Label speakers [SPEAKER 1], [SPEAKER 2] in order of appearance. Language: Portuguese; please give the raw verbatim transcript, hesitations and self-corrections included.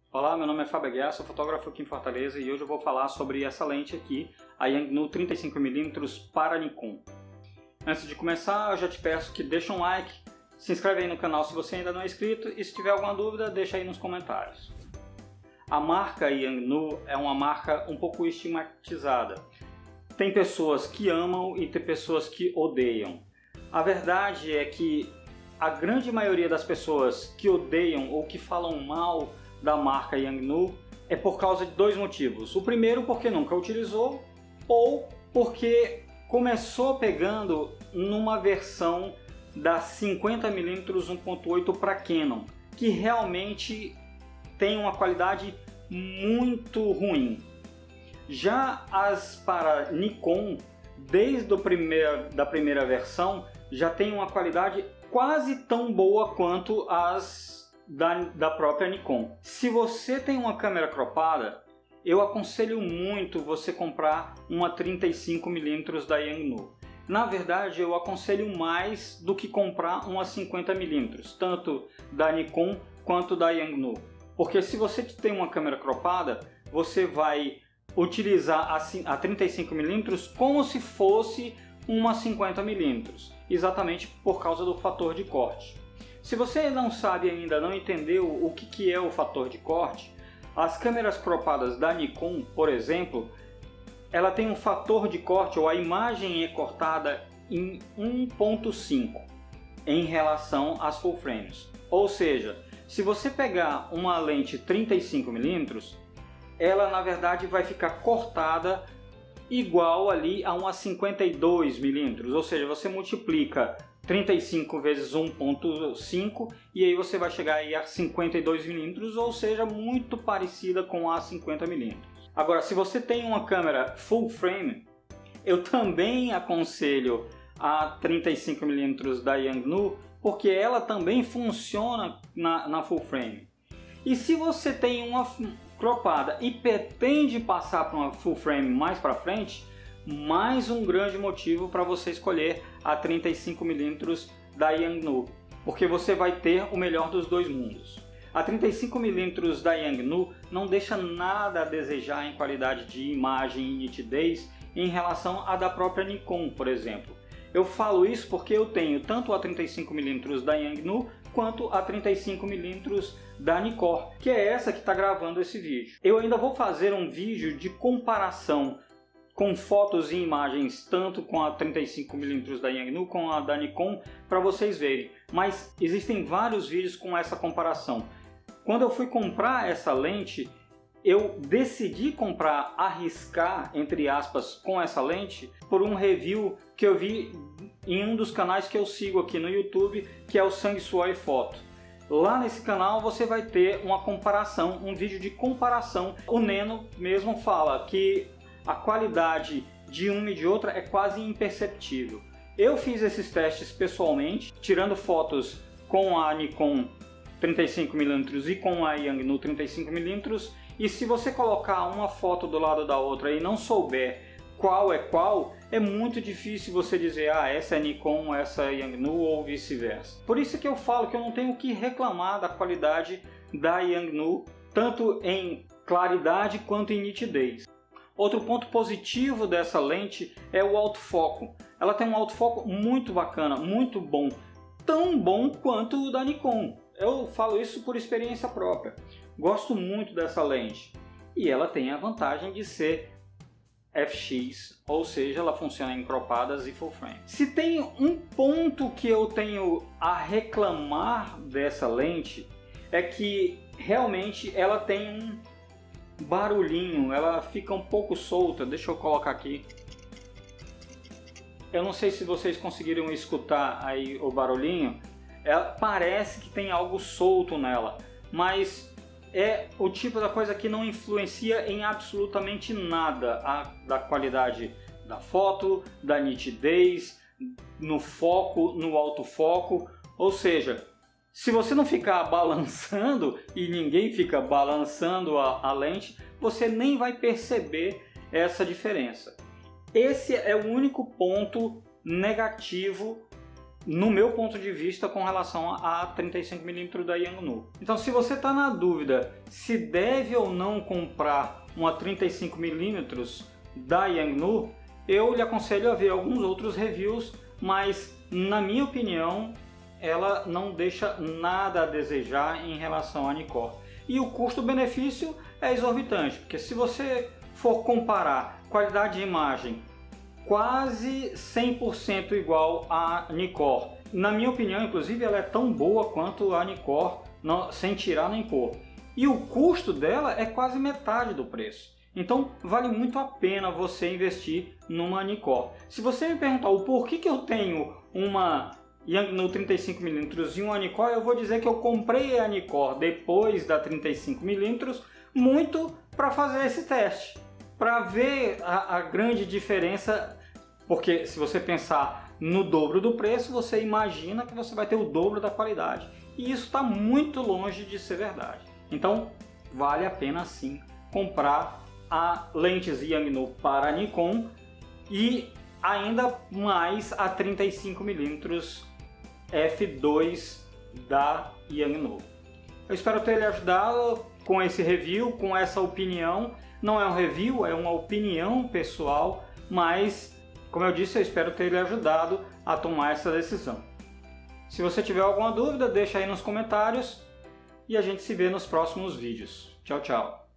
[SPEAKER 1] Olá, meu nome é Fábio Aguiar, sou fotógrafo aqui em Fortaleza e hoje eu vou falar sobre essa lente aqui, a Yongnuo trinta e cinco milímetros para Nikon. Antes de começar, eu já te peço que deixe um like, se inscreve aí no canal se você ainda não é inscrito e se tiver alguma dúvida, deixa aí nos comentários. A marca Yongnuo é uma marca um pouco estigmatizada. Tem pessoas que amam e tem pessoas que odeiam. A verdade é que a grande maioria das pessoas que odeiam ou que falam mal da marca Yongnuo é por causa de dois motivos. O primeiro, porque nunca utilizou, ou porque começou pegando numa versão da cinquenta milímetros um ponto oito para Canon, que realmente tem uma qualidade muito ruim. Já as para Nikon, desde a primeira, da primeira versão, já tem uma qualidade quase tão boa quanto as Da, da própria Nikon. Se você tem uma câmera cropada, eu aconselho muito você comprar uma trinta e cinco milímetros da Yongnuo. Na verdade, eu aconselho mais do que comprar uma cinquenta milímetros, tanto da Nikon quanto da Yongnuo. Porque se você tem uma câmera cropada, você vai utilizar a, a trinta e cinco milímetros como se fosse uma cinquenta milímetros, exatamente por causa do fator de corte. Se você não sabe ainda, não entendeu o que, que é o fator de corte, as câmeras cropadas da Nikon, por exemplo, ela tem um fator de corte, ou a imagem é cortada em um ponto cinco em relação às full frames. Ou seja, se você pegar uma lente trinta e cinco milímetros, ela na verdade vai ficar cortada igual ali a uma cinquenta e dois milímetros, ou seja, você multiplica trinta e cinco vezes um ponto cinco e aí você vai chegar aí a cinquenta e dois milímetros, ou seja, muito parecida com a cinquenta milímetros. Agora, se você tem uma câmera full frame, eu também aconselho a trinta e cinco milímetros da Yongnuo, porque ela também funciona na, na full frame. E se você tem uma cropada e pretende passar para uma full frame mais para frente, mais um grande motivo para você escolher a trinta e cinco milímetros da Yongnuo, porque você vai ter o melhor dos dois mundos. A trinta e cinco milímetros da Yongnuo não deixa nada a desejar em qualidade de imagem e nitidez em relação à da própria Nikon, por exemplo. Eu falo isso porque eu tenho tanto a trinta e cinco milímetros da Yongnuo quanto a trinta e cinco milímetros da Nikkor, que é essa que está gravando esse vídeo. Eu ainda vou fazer um vídeo de comparação com fotos e imagens tanto com a trinta e cinco milímetros da Yongnuo como a da Nikon para vocês verem, mas existem vários vídeos com essa comparação. Quando eu fui comprar essa lente, eu decidi comprar, arriscar entre aspas com essa lente por um review que eu vi em um dos canais que eu sigo aqui no YouTube, que é o Sangue, Suor e Foto. Lá nesse canal você vai ter uma comparação, um vídeo de comparação. O Neno mesmo fala que a qualidade de uma e de outra é quase imperceptível. Eu fiz esses testes pessoalmente, tirando fotos com a Nikon trinta e cinco milímetros e com a Yongnuo trinta e cinco milímetros, e se você colocar uma foto do lado da outra e não souber qual é qual, é muito difícil você dizer, ah, essa é Nikon, essa é Yongnuo ou vice-versa. Por isso que eu falo que eu não tenho o que reclamar da qualidade da Yongnuo, tanto em claridade quanto em nitidez. Outro ponto positivo dessa lente é o autofoco. Ela tem um autofoco muito bacana, muito bom, tão bom quanto o da Nikon. Eu falo isso por experiência própria. Gosto muito dessa lente. E ela tem a vantagem de ser F X, ou seja, ela funciona em cropadas e full frame. Se tem um ponto que eu tenho a reclamar dessa lente, é que realmente ela tem um barulhinho, ela fica um pouco solta. Deixa eu colocar aqui. Eu não sei se vocês conseguiram escutar aí o barulhinho. Ela parece que tem algo solto nela, mas é o tipo da coisa que não influencia em absolutamente nada a, da qualidade da foto, da nitidez, no foco, no autofoco. Ou seja, se você não ficar balançando, e ninguém fica balançando a, a lente, você nem vai perceber essa diferença. Esse é o único ponto negativo no meu ponto de vista, com relação a trinta e cinco milímetros da Yangnu. Então, se você está na dúvida se deve ou não comprar uma trinta e cinco milímetros da Yangnu, eu lhe aconselho a ver alguns outros reviews, mas na minha opinião ela não deixa nada a desejar em relação à Nikkor. E o custo-benefício é exorbitante, porque se você for comparar qualidade de imagem quase cem por cento igual à Nikkor, na minha opinião, inclusive, ela é tão boa quanto a Nikkor, não, sem tirar nem pôr. E o custo dela é quase metade do preço. Então vale muito a pena você investir numa Nikkor. Se você me perguntar o porquê que eu tenho uma Yangnu trinta e cinco milímetros e uma Nikkor, eu vou dizer que eu comprei a Nikkor depois da trinta e cinco milímetros muito para fazer esse teste, para ver a, a grande diferença, porque se você pensar no dobro do preço, você imagina que você vai ter o dobro da qualidade. E isso está muito longe de ser verdade. Então vale a pena sim comprar a lentes Yangnu para Nikon e ainda mais a trinta e cinco milímetros F dois da Yangnu. Eu espero ter lhe ajudado com esse review, com essa opinião. Não é um review, é uma opinião pessoal, mas como eu disse, eu espero ter lhe ajudado a tomar essa decisão. Se você tiver alguma dúvida, deixa aí nos comentários e a gente se vê nos próximos vídeos. Tchau, tchau!